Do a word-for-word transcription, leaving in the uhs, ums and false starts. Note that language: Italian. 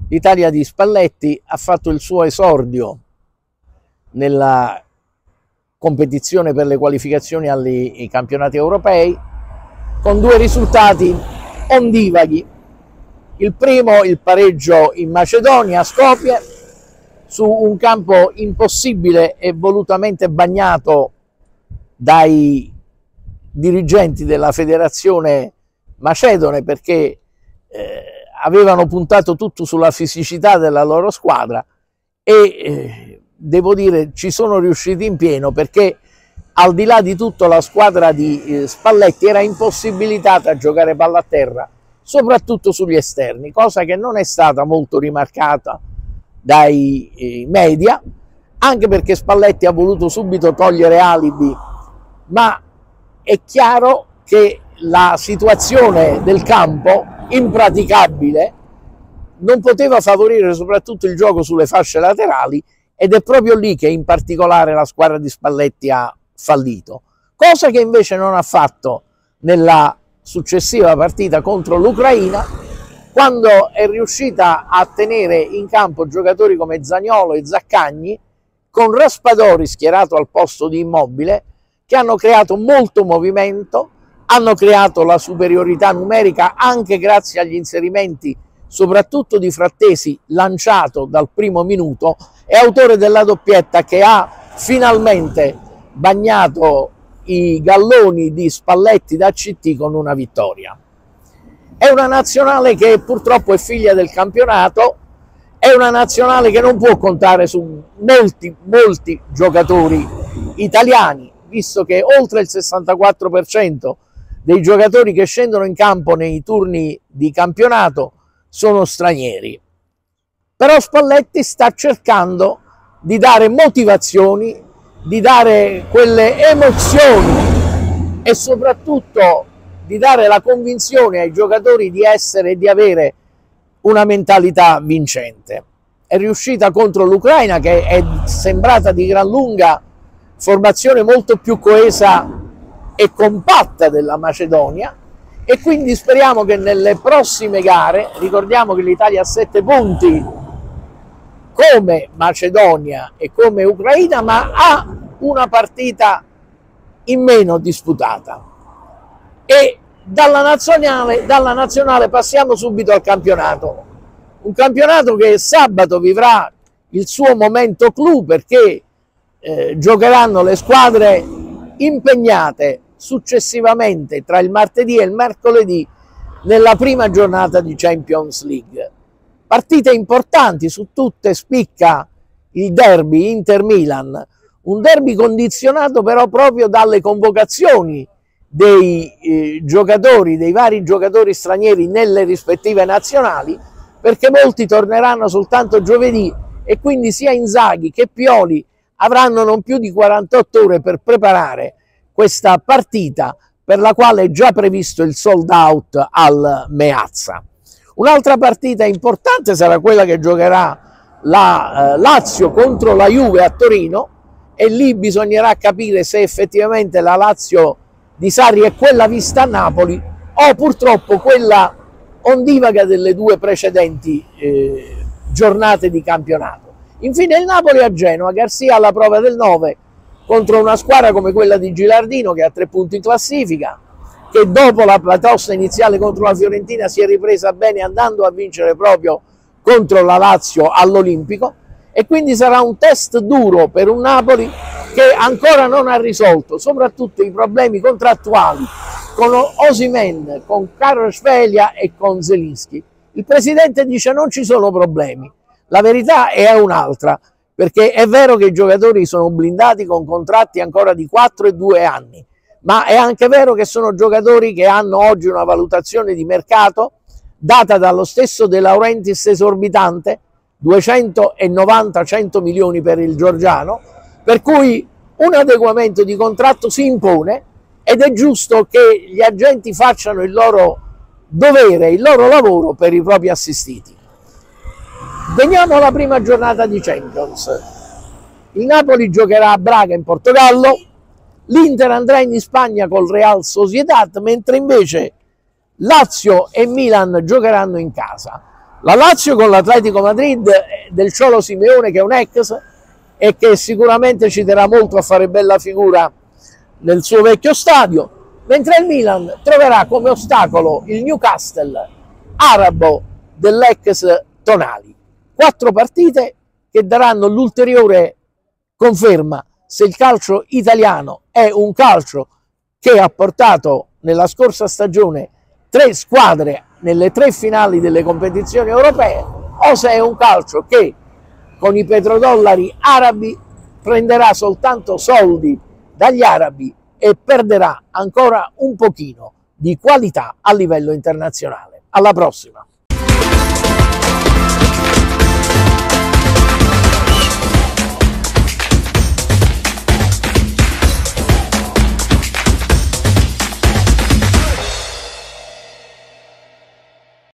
l'Italia di Spalletti ha fatto il suo esordio nella competizione per le qualificazioni ai campionati europei con due risultati ondivaghi. Il primo, il pareggio in Macedonia, a Skopje, su un campo impossibile e volutamente bagnato dai dirigenti della federazione macedone, perché eh, avevano puntato tutto sulla fisicità della loro squadra e eh, devo dire ci sono riusciti in pieno, perché al di là di tutto la squadra di eh, Spalletti era impossibilitata a giocare palla a terra, soprattutto sugli esterni, cosa che non è stata molto rimarcata dai eh, media, anche perché Spalletti ha voluto subito togliere alibi, ma è chiaro che la situazione del campo, impraticabile, non poteva favorire soprattutto il gioco sulle fasce laterali, ed è proprio lì che in particolare la squadra di Spalletti ha fallito, cosa che invece non ha fatto nella successiva partita contro l'Ucraina, quando è riuscita a tenere in campo giocatori come Zaniolo e Zaccagni, con Raspadori schierato al posto di Immobile, che hanno creato molto movimento, hanno creato la superiorità numerica anche grazie agli inserimenti soprattutto di Frattesi, lanciato dal primo minuto, e autore della doppietta che ha finalmente bagnato i galloni di Spalletti da C T con una vittoria. È una nazionale che purtroppo è figlia del campionato, è una nazionale che non può contare su molti, molti giocatori italiani, visto che oltre il sessantaquattro per cento dei giocatori che scendono in campo nei turni di campionato sono stranieri. Però Spalletti sta cercando di dare motivazioni, di dare quelle emozioni e soprattutto di dare la convinzione ai giocatori di essere e di avere una mentalità vincente. È riuscita contro l'Ucraina, che è sembrata di gran lunga formazione molto più coesa e compatta della Macedonia, e quindi speriamo che nelle prossime gare, ricordiamo che l'Italia ha sette punti come Macedonia e come Ucraina, ma ha una partita in meno disputata. E dalla nazionale, dalla nazionale passiamo subito al campionato, un campionato che sabato vivrà il suo momento clou, perché eh, giocheranno le squadre impegnate successivamente tra il martedì e il mercoledì nella prima giornata di Champions League. Partite importanti, su tutte spicca il derby Inter-Milan, un derby condizionato però proprio dalle convocazioni dei eh, giocatori, dei vari giocatori stranieri nelle rispettive nazionali, perché molti torneranno soltanto giovedì e quindi sia Inzaghi che Pioli avranno non più di quarantotto ore per preparare questa partita, per la quale è già previsto il sold out al Meazza. Un'altra partita importante sarà quella che giocherà la eh, Lazio contro la Juve a Torino, e lì bisognerà capire se effettivamente la Lazio di Sarri è quella vista a Napoli o purtroppo quella ondivaga delle due precedenti eh, giornate di campionato. Infine il Napoli a Genova, Garcia alla prova del nove contro una squadra come quella di Gilardino, che ha tre punti in classifica, che dopo la batosta iniziale contro la Fiorentina si è ripresa bene andando a vincere proprio contro la Lazio all'Olimpico, e quindi sarà un test duro per un Napoli che ancora non ha risolto soprattutto i problemi contrattuali con Osimhen, con Kvaratskhelia e con Zelinski. Il presidente dice non ci sono problemi, la verità è un'altra, perché è vero che i giocatori sono blindati con contratti ancora di quattro e due anni, ma è anche vero che sono giocatori che hanno oggi una valutazione di mercato data dallo stesso De Laurentiis esorbitante, duecentonovanta cento milioni per il georgiano, per cui un adeguamento di contratto si impone ed è giusto che gli agenti facciano il loro dovere, il loro lavoro per i propri assistiti. Veniamo alla prima giornata di Champions. Il Napoli giocherà a Braga in Portogallo, l'Inter andrà in Spagna col Real Sociedad, mentre invece Lazio e Milan giocheranno in casa. La Lazio con l'Atletico Madrid del Cholo Simeone, che è un ex e che sicuramente ci terrà molto a fare bella figura nel suo vecchio stadio, mentre il Milan troverà come ostacolo il Newcastle arabo dell'ex Tonali. Quattro partite che daranno l'ulteriore conferma se il calcio italiano è un calcio che ha portato nella scorsa stagione tre squadre nelle tre finali delle competizioni europee, o se è un calcio che con i petrodollari arabi prenderà soltanto soldi dagli arabi e perderà ancora un pochino di qualità a livello internazionale. Alla prossima!